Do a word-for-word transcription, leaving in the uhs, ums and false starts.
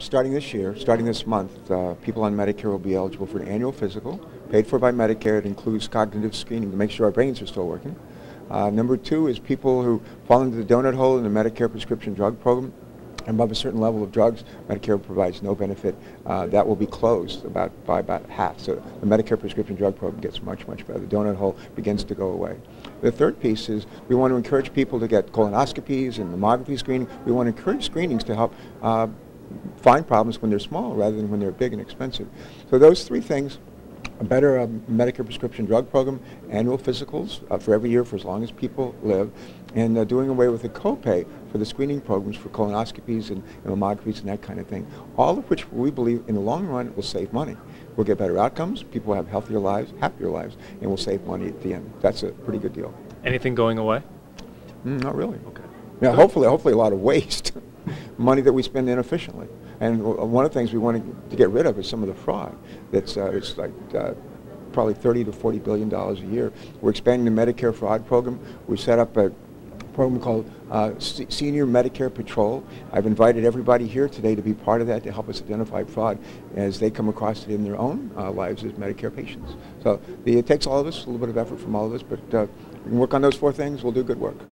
starting this year, starting this month, uh, people on Medicare will be eligible for an annual physical, paid for by Medicare. It includes cognitive screening to make sure our brains are still working. Uh, number two is people who fall into the donut hole in the Medicare prescription drug program. Above a certain level of drugs, Medicare provides no benefit. Uh, that will be closed about by about half. So the Medicare prescription drug program gets much, much better. The donut hole begins to go away. The third piece is we want to encourage people to get colonoscopies and mammography screening. We want to encourage screenings to help uh, find problems when they're small rather than when they're big and expensive. So those three things: a better uh, Medicare prescription drug program, annual physicals uh, for every year for as long as people live, and uh, doing away with the copay for the screening programs for colonoscopies and, and mammographies and that kind of thing. All of which we believe in the long run will save money. We'll get better outcomes, people will have healthier lives, happier lives, and we'll save money at the end. That's a pretty good deal. Anything going away? Mm, not really. Okay. Yeah, hopefully, hopefully a lot of waste, money that we spend inefficiently. And one of the things we want to get rid of is some of the fraud. That's uh, it's like uh, probably thirty to forty billion dollars a year. We're expanding the Medicare fraud program. We set up a program called uh, S Senior Medicare Patrol. I've invited everybody here today to be part of that to help us identify fraud as they come across it in their own uh, lives as Medicare patients. So the, it takes all of us, a little bit of effort from all of us, but uh, we can work on those four things. We'll do good work.